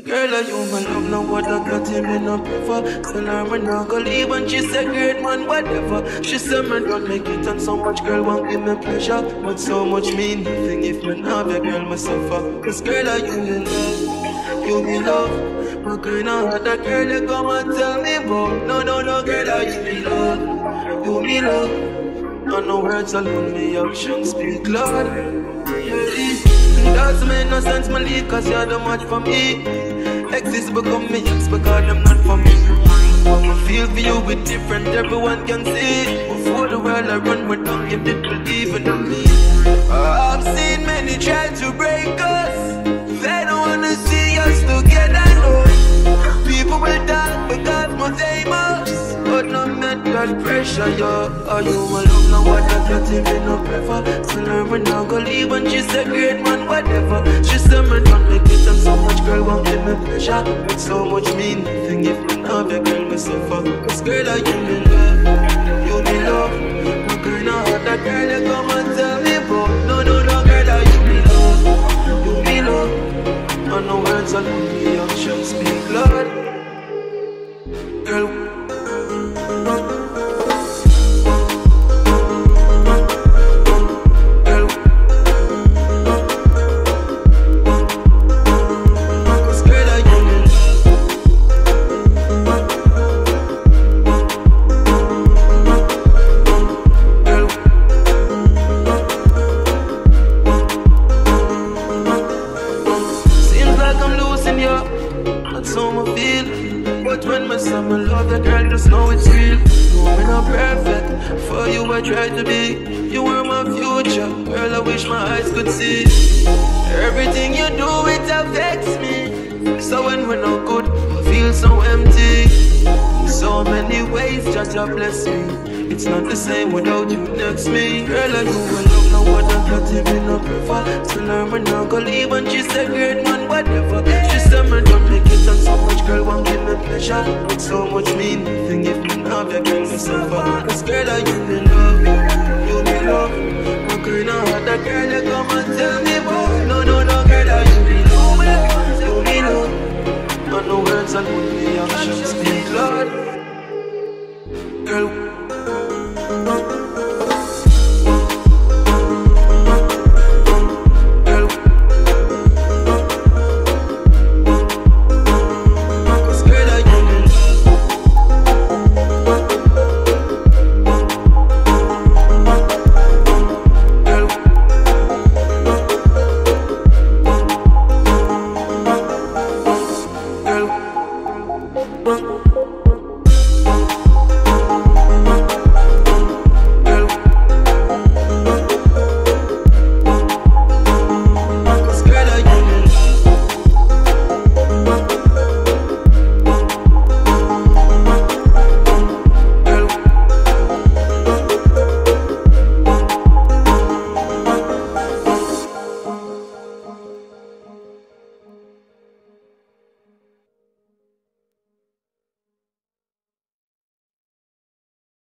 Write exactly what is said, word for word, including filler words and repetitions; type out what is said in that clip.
Girl, are you my love, now what I got him in a prefer. Tell her when I go leave and she said great man, whatever. She said man don't make it and so much girl won't give me pleasure. But so much mean nothing if me have a girl me suffer. Cause girl, are you me love, you me love. My kind of heart that girl you come and tell me about. No, no, no girl, are you me love, you me love. And no words alone, me actions speak loud. Yeah. Doesn't make no sense, my leave, cause you're the match for me. Exes become me ex because them not for me. I feel for you with different, everyone can see. Before the world I run with them, you did believe in me. I've seen many try to break us. They don't wanna see us together, no. People will die because we're famous. But no mental pressure, yo. Are you my love, now what I got him in a prefer. Tell her when I go leave and she said great man, whatever. She said man don't make it and so much girl won't give me pleasure. But so much mean nothing if me have a girl me suffer. Cause girl are you me love, you me love. My kind of heart that girl you come and tell me about. No, no, no girl are you me love, you me love. And no words alone, the actions speak loud. Girl, try to be. You were my future, girl, I wish my eyes could see. Everything you do, it affects me. So when we're not good, I feel so empty. In so many ways, just bless me. It's not the same without you next to me. Girl, I do I love, now what I got him in a prefer. Tell her when I go leave and she said great man, whatever. She said man don't make it and so much girl won't give me pleasure. But so much mean nothing if me have your girl me suffer. Cause girl, are you me love, you me love. My kind of heart that girl